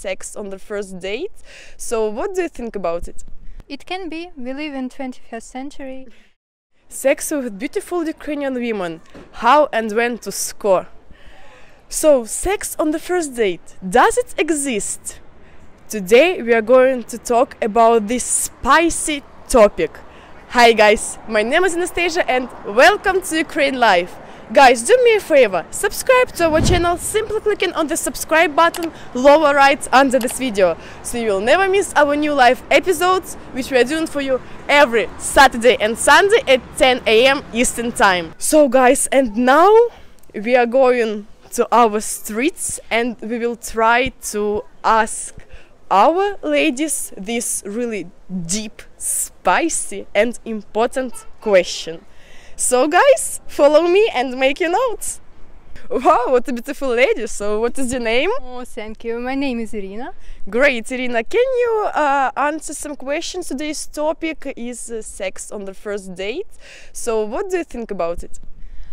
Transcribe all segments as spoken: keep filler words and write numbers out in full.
sex on the first date. So what do you think about it? It can be. We live in twenty-first century. Sex with beautiful Ukrainian women. How and when to score? So, sex on the first date. Does it exist? Today we are going to talk about this spicy topic. Hi guys, my name is Anastasia and welcome to Ukraine Life. Guys, do me a favor, subscribe to our channel simply clicking on the subscribe button lower right under this video, so you will never miss our new live episodes, which we are doing for you every Saturday and Sunday at ten A M Eastern Time. So guys, and now we are going to our streets and we will try to ask our ladies this really deep, spicy and important question. So guys, follow me and make your notes. Wow, what a beautiful lady. So what is your name? Oh, thank you. My name is Irina. Great, Irina. Can you uh, answer some questions? Today's topic is uh, sex on the first date. So what do you think about it?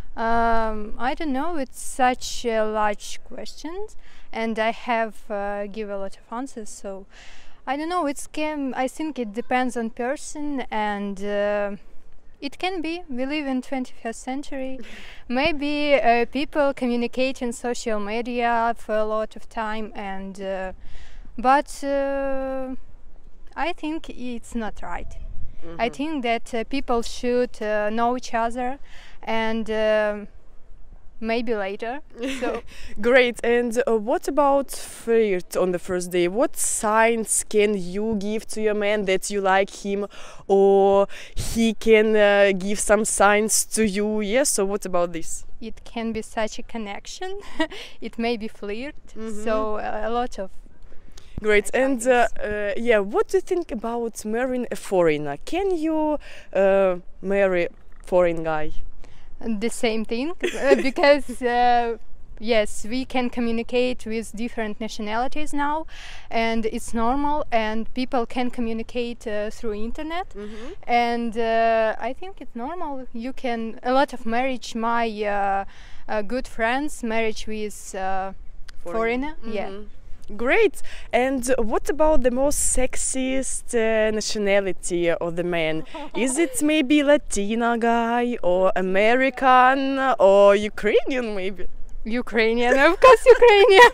Um, I don't know, it's such a large question and I have uh, give a lot of answers, so I don't know, it's can, I think it depends on person and uh, it can be. We live in twenty-first century. Maybe uh, people communicate in social media for a lot of time and uh, but uh, I think it's not right. Mm-hmm. I think that uh, people should uh, know each other and uh, maybe later. So great. And uh, what about flirt on the first day? What signs can you give to your man that you like him, or he can uh, give some signs to you? Yes. So what about this? It can be such a connection. It may be flirt. Mm-hmm. So uh, a lot of. Great. And uh, uh, yeah, what do you think about marrying a foreigner? Can you uh, marry foreign guy? The same thing, uh, because uh, yes, we can communicate with different nationalities now, and it's normal, and people can communicate uh, through internet. Mm-hmm. And uh, I think it's normal. You can a lot of marriage. My uh, uh, good friends marriage with uh, foreigner. Mm-hmm. Yeah. Great. And what about the most sexiest uh, nationality of the man? Is it maybe Latina guy or American or Ukrainian maybe? Ukrainian, of course, Ukrainian.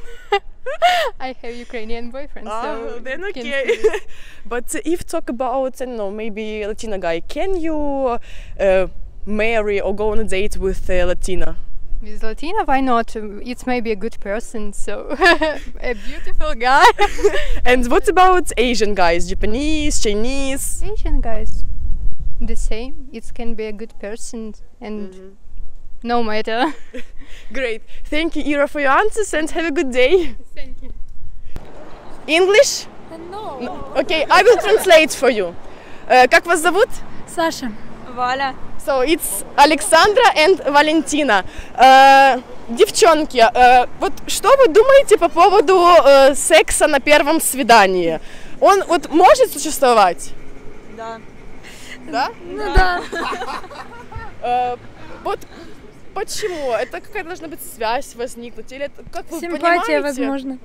I have Ukrainian boyfriend, oh, so then okay. But if talk about, I don't know, maybe Latina guy, can you uh, marry or go on a date with a Latina? With Latina, why not? It's maybe a good person, so a beautiful guy. And what about Asian guys? Japanese, Chinese? Asian guys, the same. It can be a good person and mm-hmm. no matter. Great. Thank you, Ira, for your answers and have a good day. Thank you. English? No. no. Okay, I will translate for you. Uh, как вас зовут? Саша. Валя. So it's Alexandra and Valentina. Uh, девчонки, uh, вот что вы думаете по поводу uh, секса на первом свидании? Он вот может существовать? Да. Да? Ну да. uh, вот почему? Это какая должна быть связь возникнуть? Или это, как вы Симпатия, понимаете? возможно.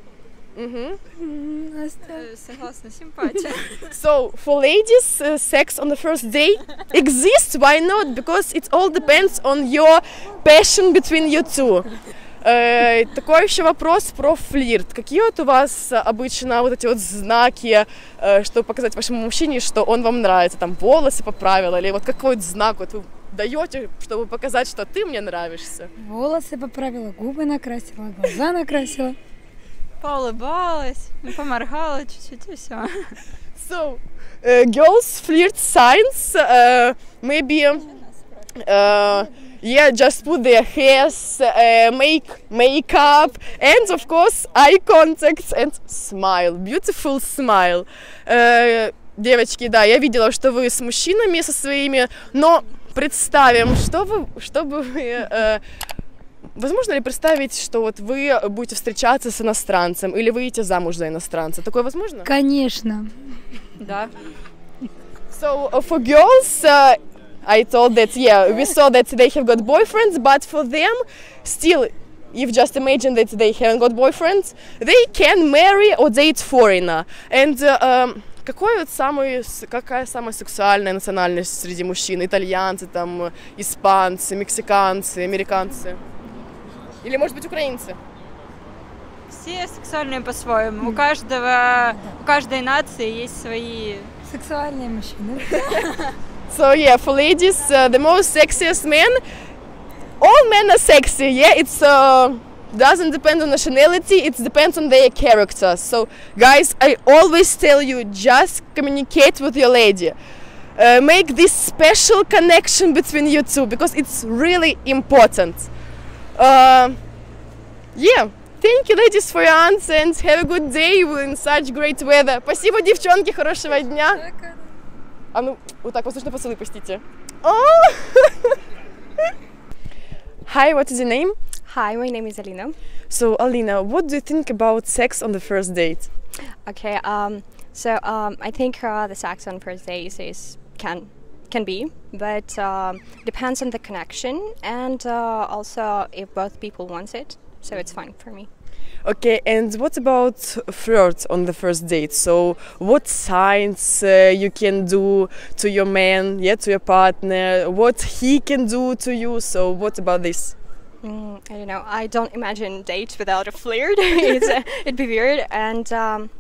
Mm-hmm. Согласна, симпатия. So, for ladies, uh, sex on the first date exists. Why not? Because it all depends on your passion between you two. Uh, такой еще вопрос про флирт. Какие вот у вас обычно вот эти вот знаки, uh, чтобы показать вашему мужчине, что он вам нравится? Там волосы поправил или вот какой вот знак вот вы даете, чтобы показать, что ты мне нравишься? Волосы поправила, губы накрасила, глаза накрасила. Поулыбалась, поморгала чуть-чуть и все. So, uh, girls flirt signs, uh, maybe, uh, yeah, just put their hairs, uh, make makeup, and of course eye contact and smile, beautiful smile. Uh, девочки, да, я видела, что вы с мужчинами со своими, но представим, что вы, что бы вы... Uh, Возможно ли представить, что вот вы будете встречаться с иностранцем или выйдете замуж за иностранца? Такое возможно? Конечно. Да. So uh, for girls, uh, I told that yeah, we saw that they have got boyfriends, but for them, still, if just imagine that they haven't got boyfriends, they can marry or date foreigner. And uh, um, какой вот самый, какая самая сексуальная национальность среди мужчин? Итальянцы, там, испанцы, мексиканцы, американцы? Или, может быть, украинцы? Все сексуальные по-своему. У каждого, у каждой нации есть свои... Сексуальные мужчины. So yeah, for ladies, uh, the most sexiest men, all men are sexy, yeah, it's uh, doesn't depend on nationality, it depends on their character. So guys, I always tell you, just communicate with your lady. Uh, make this special connection between you two, because it's really important. Uh, yeah, thank you, ladies, for your answer, and have a good day in such great weather. Спасибо, девчонки, хорошего дня. А ну, вот так, воздушный поцелуй пустите. Hi, what is your name? Hi, my name is Alina. So, Alina, what do you think about sex on the first date? Okay, um, so um, I think uh, the sex on first dates is can can be, but um, depends on the connection and uh, also if both people want it. So it's fine for me. Okay, and what about flirt on the first date? So, what signs uh, you can do to your man, yeah, to your partner? What he can do to you? So, what about this? Mm, I don't know. I don't imagine date without a flirt. it's, uh, it'd be weird. And um,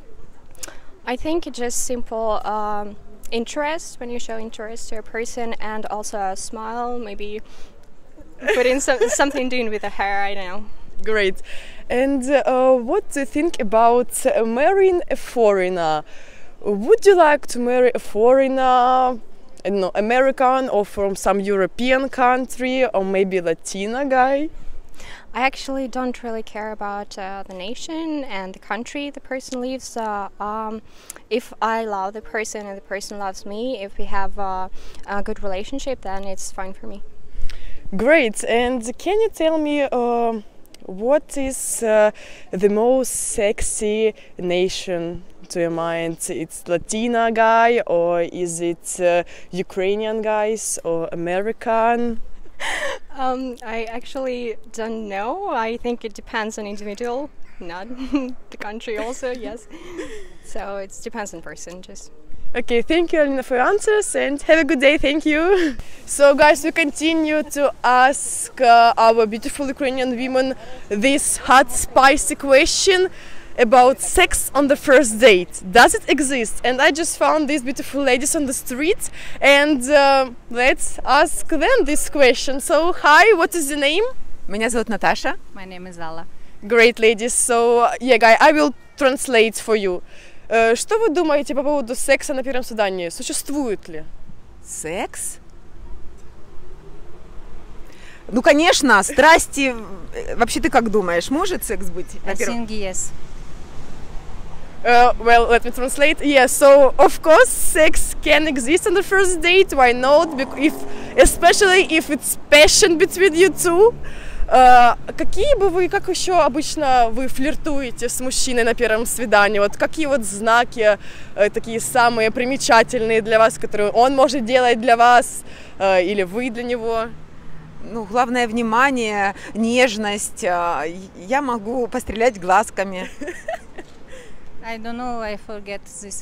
I think it's just simple um, interest when you show interest to a person, and also a smile. Maybe put in some, something doing with the hair. I don't know. Great. And uh, what do you think about uh, marrying a foreigner? Would you like to marry a foreigner, I don't know, American or from some European country, or maybe Latina guy? I actually don't really care about uh, the nation and the country the person lives. Uh, um, if I love the person and the person loves me, if we have uh, a good relationship, then it's fine for me. Great. And can you tell me uh, what is uh, the most sexy nation to your mind? It's Latina guy, or is it uh, Ukrainian guys, or American? Um, I actually don't know. I think it depends on individual, not the country also, yes. So it depends on person, just. Okay, thank you, Alina, for your answers, and have a good day. Thank you. So, guys, we continue to ask uh, our beautiful Ukrainian women this hot, spicy question about sex on the first date. Does it exist? And I just found these beautiful ladies on the street, and uh, let's ask them this question. So, hi, what is your name? Меня зовут Наташа. My name is Alla. Great, ladies. So, yeah, guy, I will translate for you. Uh, что вы думаете по поводу секса на первом свидании? Существует ли? Секс? Ну, конечно, страсти... Вообще, ты как думаешь, может секс быть на первом? I think yes. Uh, well, let me translate. Yeah, so of course sex can exist on the first date. Why not? Bec- if, especially if it's passion between you two. Uh, какие бы вы, как еще обычно вы флиртуете с мужчиной на первом свидании? Вот какие вот знаки uh, такие самые примечательные для вас, которые он может делать для вас uh, или вы для него? Ну, главное внимание, нежность. Я могу пострелять глазками. I don't know, I forget this.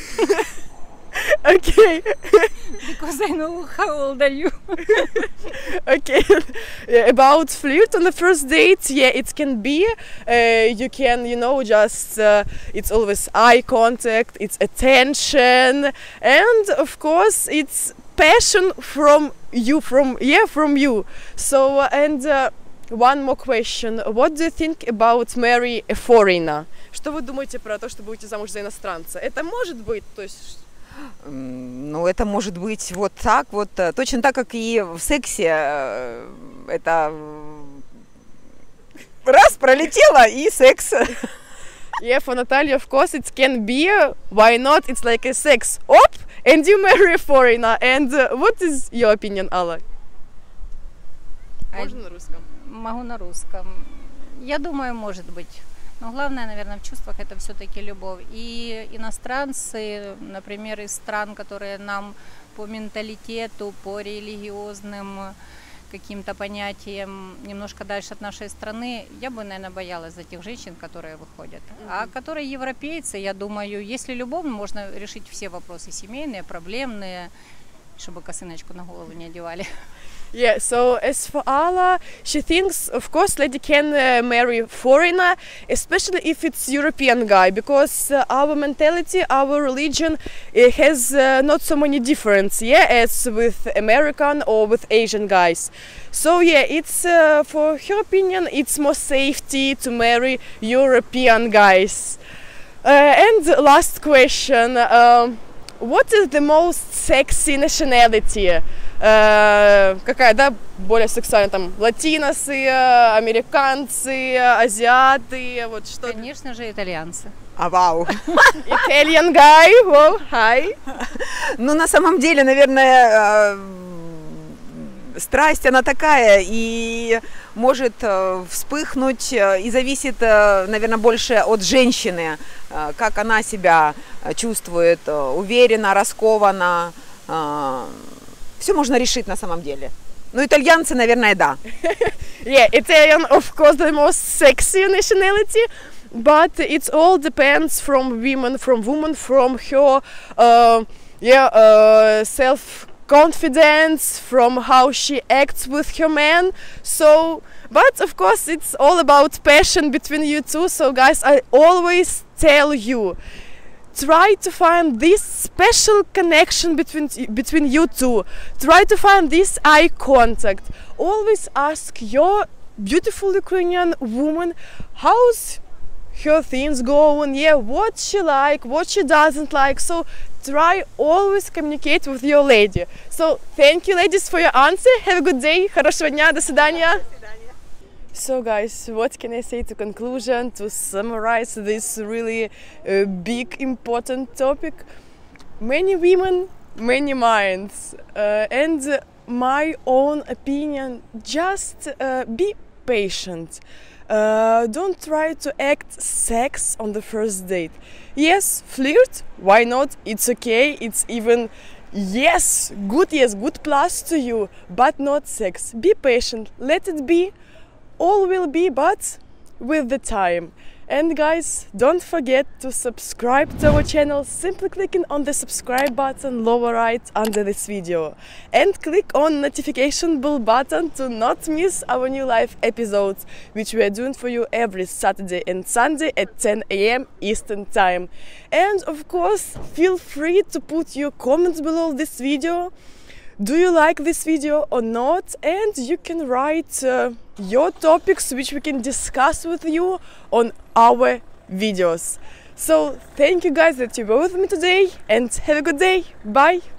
Okay. Because I know how old are you. Okay. About flirt on the first date, yeah, it can be. Uh, you can, you know, just uh, it's always eye contact, it's attention, and of course, it's passion from you, from yeah, from you. So, and uh, one more question: what do you think about marry a foreigner? Что вы думаете про то, чтобы выйти замуж за иностранца? Это может быть, то есть. Ну, это может быть вот так вот, точно так, как и в сексе. Это раз пролетело и секс. Yeah, for Natalia, of course, it can be. Why not? It's like a sex. Оп, and you marry a foreigner. And uh, what is your opinion, Alla? Можно на русском? Могу на русском. Я думаю, может быть. Но главное, наверное, в чувствах это все-таки любовь. И иностранцы, например, из стран, которые нам по менталитету, по религиозным каким-то понятиям немножко дальше от нашей страны, я бы, наверное, боялась за тех женщин, которые выходят. А которые европейцы, я думаю, если любовно, можно решить все вопросы семейные, проблемные, чтобы косыночку на голову не одевали. Yeah, so as for Ala, she thinks, of course, lady can uh, marry foreigner, especially if it's European guy, because uh, our mentality, our religion, it has uh, not so many difference, yeah, as with American or with Asian guys. So yeah, it's uh, for her opinion, it's more safety to marry European guys. Uh, and last question, um, what is the most sexy nationality? Uh, какая, да, более сексуальная, там, латиносы, американцы, азиаты, вот что. Конечно же, итальянцы. А, вау. Italian guy, wow, hi. Ну, на самом деле, наверное, страсть, она такая, и может вспыхнуть, и зависит, наверное, больше от женщины, как она себя чувствует, уверенно, раскованно. Все можно решить на самом деле. Ну, итальянцы, наверное, да. Yeah, Italian, of course, the most sexy nationality, but it all depends from women, from woman, from her, uh, yeah, uh, self-confidence, from how she acts with her man. So, but of course, it's all about passion between you two. So, guys, I always tell you, try to find this special connection between between you two. Try to find this eye contact. Always ask your beautiful Ukrainian woman how's her things going, yeah, what she like, what she doesn't like. So try always communicate with your lady. So thank you, ladies, for your answer. Have a good day. Хорошего дня. До свидания. So guys, what can I say to conclusion, to summarize this really uh, big important topic? Many women, many minds, uh, and my own opinion, just uh, be patient. Uh, don't try to act sex on the first date. Yes, flirt, why not? It's okay, it's even, yes, good, yes, good plus to you, but not sex. Be patient, let it be. All will be, but with the time. And guys, don't forget to subscribe to our channel, simply clicking on the subscribe button lower right under this video. And click on notification bell button to not miss our new live episodes, which we are doing for you every Saturday and Sunday at ten A M Eastern Time. And of course, feel free to put your comments below this video. Do you like this video or not? And you can write uh, your topics which we can discuss with you on our videos. So thank you guys that you were with me today and have a good day. Bye!